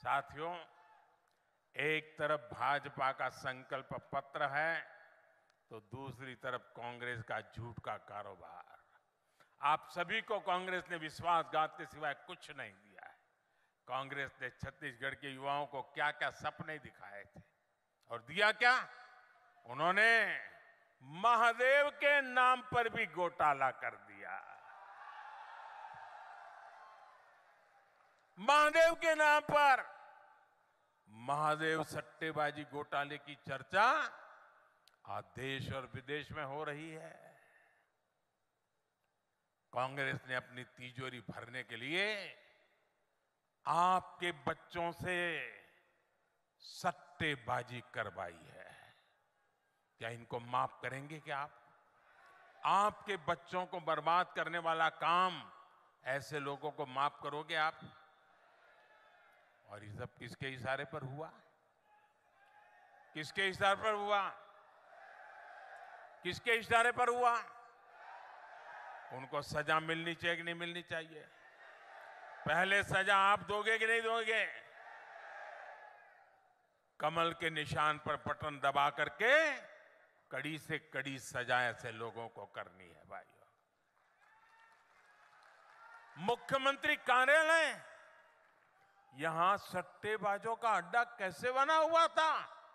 साथियों, एक तरफ भाजपा का संकल्प पत्र है तो दूसरी तरफ कांग्रेस का झूठ का कारोबार। आप सभी को कांग्रेस ने विश्वासघात के सिवाय कुछ नहीं दिया है। कांग्रेस ने छत्तीसगढ़ के युवाओं को क्या क्या सपने दिखाए थे और दिया क्या? उन्होंने महादेव के नाम पर भी घोटाला कर दिया। महादेव के नाम पर महादेव सट्टेबाजी घोटाले की चर्चा आज देश और विदेश में हो रही है। कांग्रेस ने अपनी तिजोरी भरने के लिए आपके बच्चों से सट्टेबाजी करवाई है। क्या इनको माफ करेंगे क्या आप? आपके बच्चों को बर्बाद करने वाला काम ऐसे लोगों को माफ करोगे आप? और ये सब किसके इशारे पर हुआ? किसके इशारे पर हुआ? किसके इशारे पर हुआ? उनको सजा मिलनी चाहिए कि नहीं मिलनी चाहिए? पहले सजा आप दोगे कि नहीं दोगे? कमल के निशान पर बटन दबा करके कड़ी से कड़ी सजा ऐसे लोगों को करनी है भाइयों। मुख्यमंत्री कार्यालय यहां सट्टेबाजों का अड्डा कैसे बना हुआ था?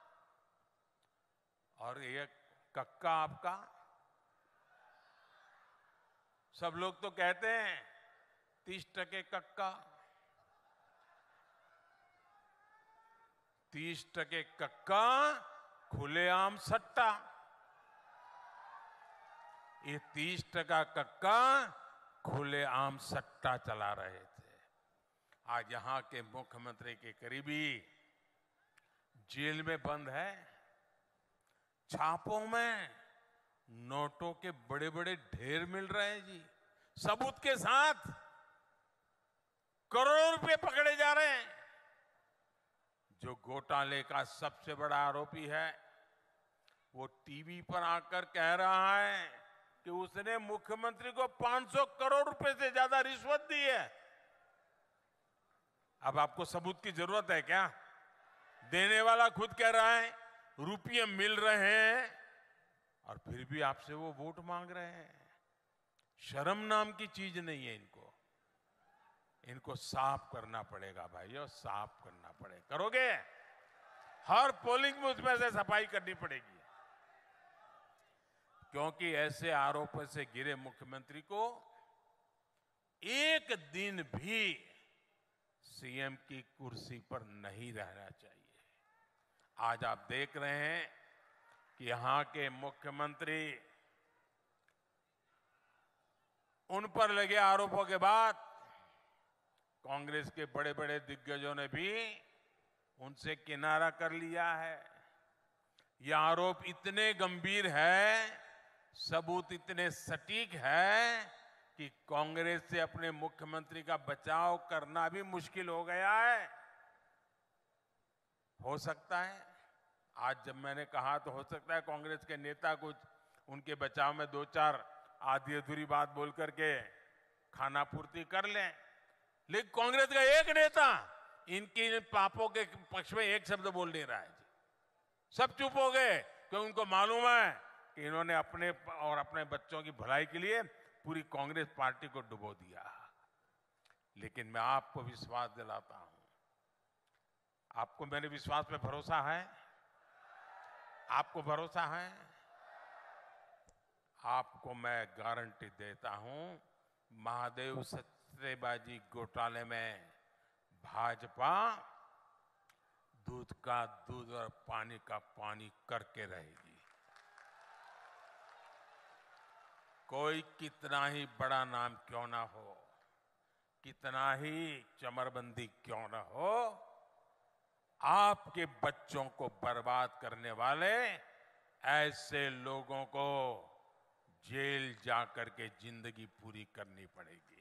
और ये कक्का आपका, सब लोग तो कहते हैं 30% कक्का, 30% कक्का, खुलेआम सट्टा। ये 30% कक्का खुलेआम सट्टा चला रहे थे। आज यहां के मुख्यमंत्री के करीबी जेल में बंद है। छापों में नोटों के बड़े बड़े ढेर मिल रहे हैं जी, सबूत के साथ। करोड़ों रुपए पकड़े जा रहे हैं। जो घोटाले का सबसे बड़ा आरोपी है वो टीवी पर आकर कह रहा है कि उसने मुख्यमंत्री को 500 करोड़ रुपए से ज्यादा रिश्वत दी है। अब आपको सबूत की जरूरत है क्या? देने वाला खुद कह रहा है रुपये मिल रहे हैं और फिर भी आपसे वो वोट मांग रहे हैं। शर्म नाम की चीज नहीं है इनको। इनको साफ करना पड़ेगा भाइयों, साफ करना पड़ेगा। करोगे? हर पोलिंग बूथ में से सफाई करनी पड़ेगी, क्योंकि ऐसे आरोपों से घिरे मुख्यमंत्री को एक दिन भी सीएम की कुर्सी पर नहीं रहना चाहिए। आज आप देख रहे हैं कि यहां के मुख्यमंत्री, उन पर लगे आरोपों के बाद कांग्रेस के बड़े बड़े दिग्गजों ने भी उनसे किनारा कर लिया है। ये आरोप इतने गंभीर है, सबूत इतने सटीक है कि कांग्रेस से अपने मुख्यमंत्री का बचाव करना भी मुश्किल हो गया है। हो सकता है आज जब मैंने कहा तो हो सकता है कांग्रेस के नेता कुछ उनके बचाव में दो चार आधी अधूरी बात बोल करके खाना पूर्ति कर लें, लेकिन कांग्रेस का एक नेता इनकी इन पापों के पक्ष में एक शब्द बोल नहीं रहा है जी। सब चुप हो गए क्योंकि उनको मालूम है कि इन्होंने अपने और अपने बच्चों की भलाई के लिए पूरी कांग्रेस पार्टी को डुबो दिया। लेकिन मैं आपको विश्वास दिलाता हूं, आपको मेरे विश्वास पे भरोसा है? आपको भरोसा है? आपको मैं गारंटी देता हूं, महादेव सट्टेबाजी घोटाले में भाजपा दूध का दूध और पानी का पानी करके रहेगी। कोई कितना ही बड़ा नाम क्यों ना हो, कितना ही चमरबंदी क्यों ना हो, आपके बच्चों को बर्बाद करने वाले ऐसे लोगों को जेल जाकर के जिंदगी पूरी करनी पड़ेगी।